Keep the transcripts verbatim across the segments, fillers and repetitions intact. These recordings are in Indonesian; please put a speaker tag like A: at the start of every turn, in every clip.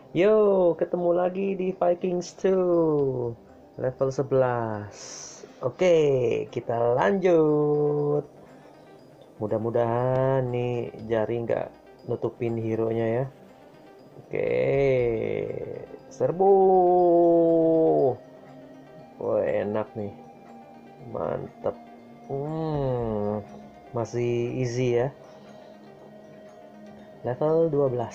A: Yo, ketemu lagi di Vikings two level sebelas. Oke, kita lanjut. Mudah-mudahan nih jari nggak nutupin hero-nya ya. Oke, serbu. Wah, enak nih. Mantap. Hmm, masih easy ya. Level dua belas.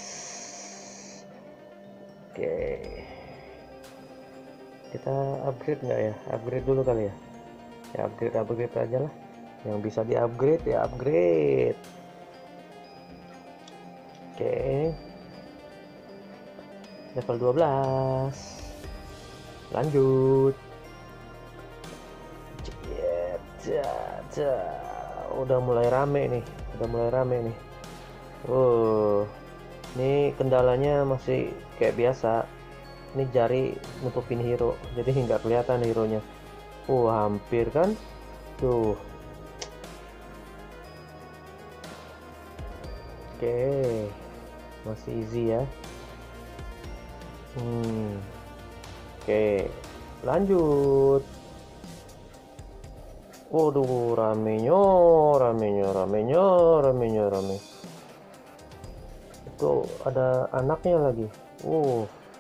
A: Oke. Kita upgrade nggak ya? Upgrade dulu kali ya. Ya upgrade upgrade aja lah. Yang bisa di upgrade ya upgrade. Oke, level dua belas. Lanjut. Jet, jet, jet. Udah mulai rame nih. Udah mulai rame nih. Uh, ini kendalanya masih kayak biasa. Ini jari nutupin hero, jadi nggak kelihatan hero-nya. Uh, hampir kan? Tuh. Oke, masih easy ya. Hmm. Oke, lanjut. Waduh, ramenya, ramenya, ramenya, ramenya, rame. Itu ada anaknya lagi. Uh,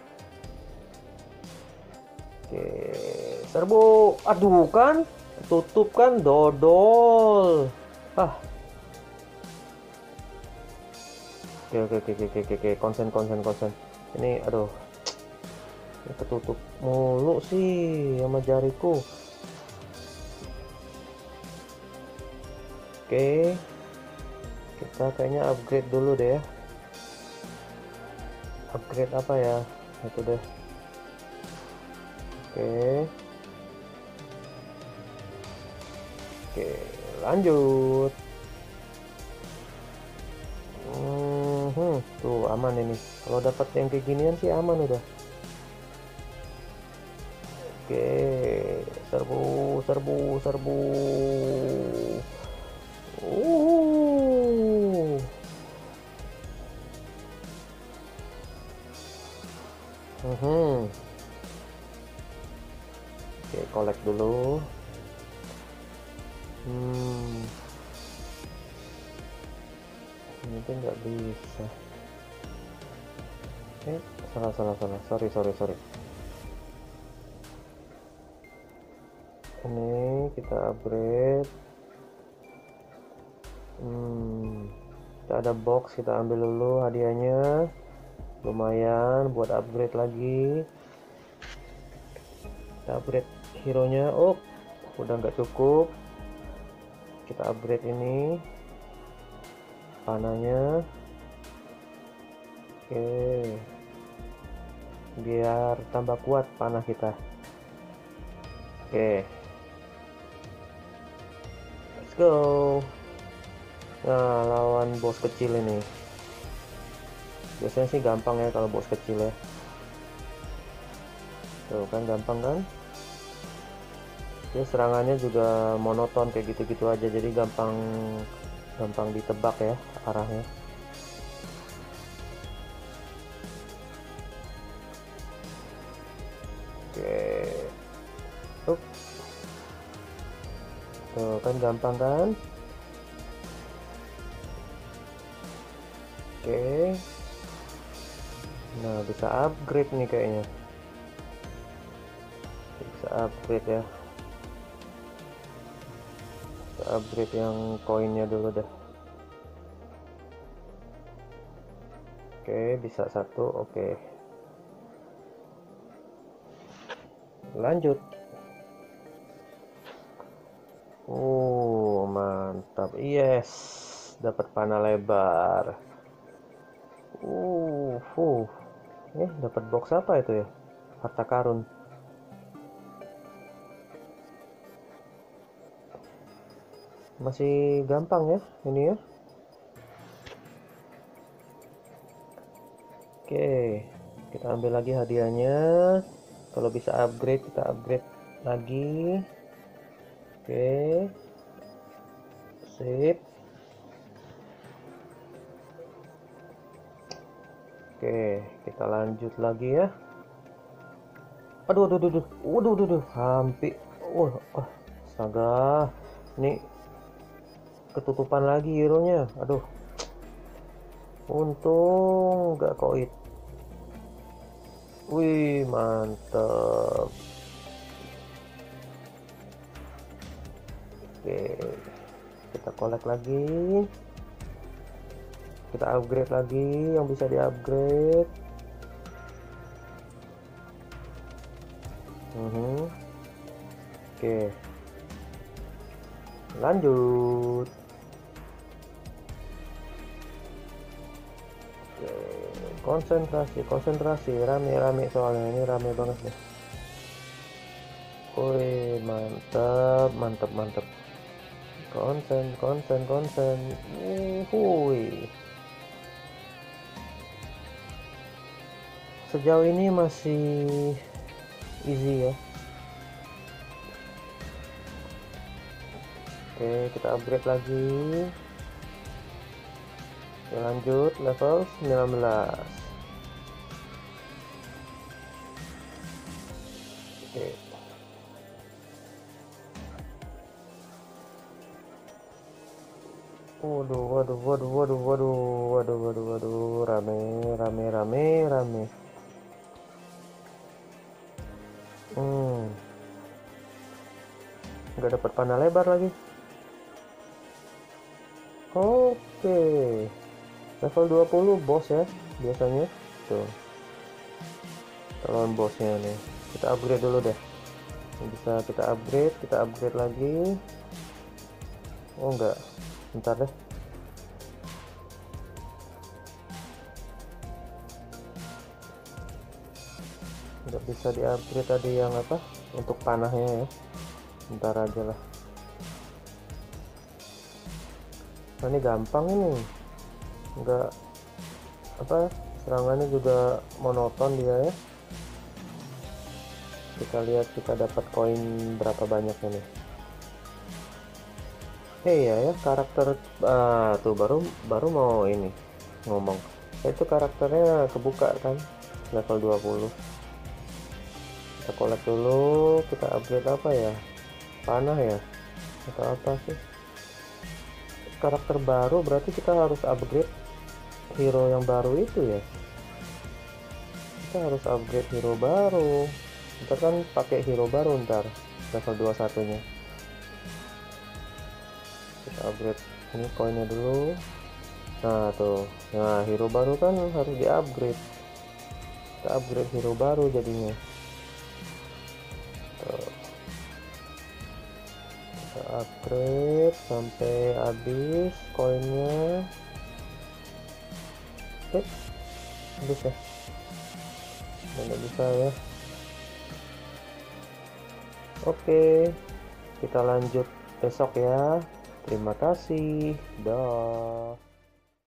A: oke, serbu. Aduh kan, tutup kan, dodol. Ah, oke, oke, oke, oke, oke, oke, konsen, konsen, konsen. Ini, aduh, ini ketutup mulu sih sama jariku. Oke, kita kayaknya upgrade dulu deh ya. Upgrade apa ya? Itu deh. Oke, oke, lanjut. Hmm, tuh aman ini. Kalau dapat yang kayak ginian sih aman udah. Oke, serbu, serbu, serbu. Uh. Mhm. Oke, collect dulu. Hmm, mungkin nggak bisa. Eh, salah, salah, salah. Sorry, sorry, sorry. Ini kita upgrade. Hmm, kita ada box, kita ambil dulu hadiahnya. Lumayan buat upgrade lagi. Kita upgrade hero nya. Oh, udah nggak cukup. Kita upgrade ini panahnya. Oke, biar tambah kuat panah kita. Oke, let's go. Nah, lawan bos kecil ini biasanya sih gampang ya kalau bos kecil ya. Tuh kan gampang kan. Dia serangannya juga monoton kayak gitu-gitu aja, jadi gampang gampang ditebak ya arahnya. Oke, up. Tuh kan gampang kan. Oke, nah bisa upgrade nih kayaknya. Bisa upgrade ya. Bisa upgrade yang koinnya dulu dah. Oke, bisa satu. Oke, lanjut. Uh, mantap. Yes, dapat panah lebar. Uh, uh. Eh, dapat box apa itu ya? Harta karun. Masih gampang ya ini ya. Oke, kita ambil lagi hadiahnya. Kalau bisa upgrade, kita upgrade lagi. Oke, sip. Oke, kita lanjut lagi ya. Aduh, aduh, aduh, aduh, aduh, aduh, aduh. Hampir. Wah, uh, astaga. Ini ketutupan lagi hero-nya. Aduh. Untung nggak koit. Wih, mantap. Oke, kita collect lagi. Kita upgrade lagi yang bisa di upgrade. Uhum. Oke, lanjut. Oke, konsentrasi, konsentrasi, rame-rame soalnya ini rame banget nih. Wih, mantap, mantap, mantap. Konsen, konsen, konsen. Wuhui. Sejauh ini masih easy ya. Oke, kita upgrade lagi. Oke, lanjut level sembilan belas. Oke. Waduh, waduh, waduh, waduh, waduh, waduh, waduh, waduh, rame, rame, rame, rame. Hmm, nggak dapat panah lebar lagi. Oke, level dua puluh bos ya biasanya. Tuh, calon bosnya nih. Kita upgrade dulu deh. Bisa kita upgrade, kita upgrade lagi. Oh enggak, bentar deh. Nggak bisa di upgrade tadi yang apa untuk panahnya ya. Bentar aja lah. Nah, ini gampang ini, enggak apa serangannya juga monoton dia ya. Kita lihat kita dapat koin berapa banyaknya nih. Eh ya ya karakter ah, tuh baru baru mau ini ngomong. Nah, itu karakternya kebuka kan level dua puluh. Kita collect dulu, kita upgrade apa ya? Panah ya? Atau apa sih? Karakter baru berarti kita harus upgrade hero yang baru itu ya. Kita harus upgrade hero baru. Kita kan pakai hero baru ntar level dua puluh satu nya. Kita upgrade ini koinnya dulu. Nah tuh, nah hero baru kan harus di upgrade. Kita upgrade hero baru jadinya. Tuh. Kita upgrade sampai habis koinnya. Oke, habis ya. Tidak bisa ya. Oke, kita lanjut besok ya. Terima kasih. Dah.